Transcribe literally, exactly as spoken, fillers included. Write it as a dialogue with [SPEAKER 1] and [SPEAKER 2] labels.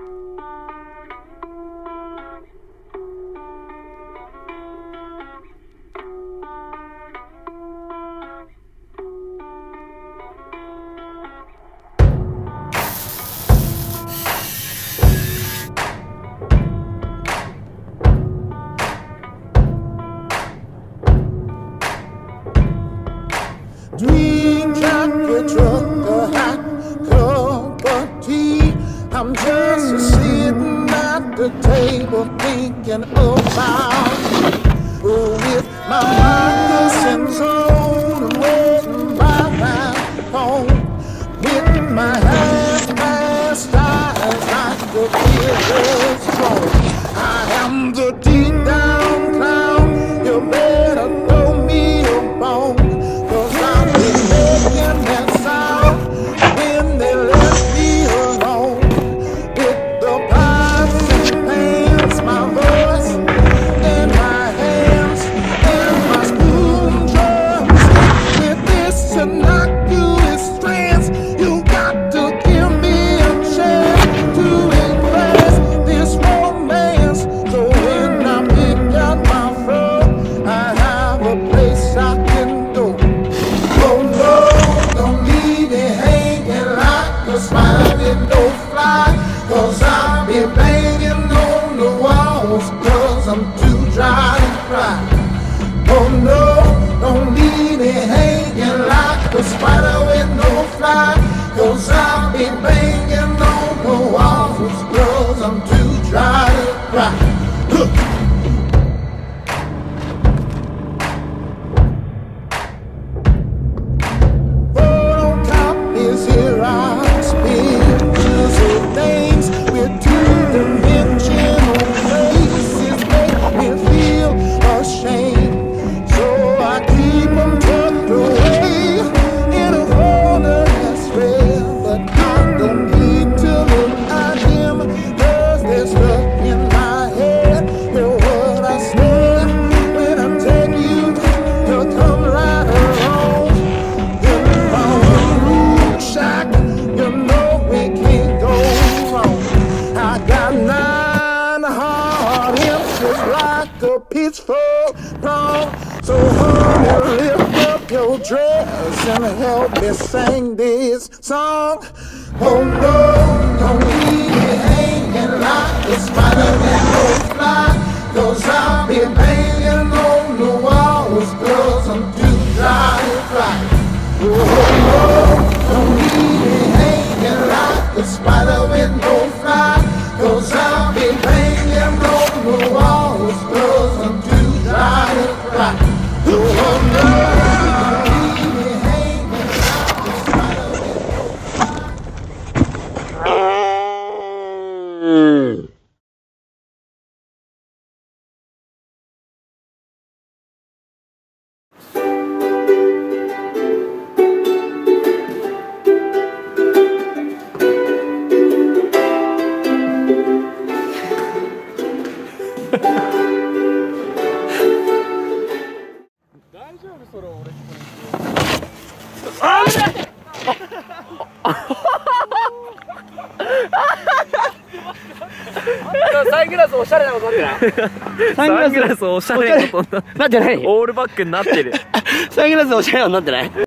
[SPEAKER 1] Dream jacket, truck, a hat, cup of tea. I'm just sitting at the table thinking about oh, with my moccasins on and waiting by my home. With my hands past eyes like the kid was wrong. I am the deep down clown. You better throw me a bone. Cause I'll be banging on the walls, cause I'm too dry to cry. Oh no, don't leave me hanging like a spider with no fly. Cause I'll be banging on the walls, cause I'm too dry to cry. Look. Like a pitchfork wrong. So honey, lift up your dress and help me sing this song. Oh no, don't leave me hanging like a spider with no fly. Cause I'll be banging on the walls, cause I'm too dry to cry. Oh no, don't leave me hanging like a spider with no fly. Cause I'll be banging on the walls, cause I'm too dry to cry. Oh no, leave me hanging like a spider with no fly.
[SPEAKER 2] 大丈夫それ俺サングラスおしゃれなことなってないサングラスおしゃれなことなってないオールバックになってるサングラスおしゃれなことなってない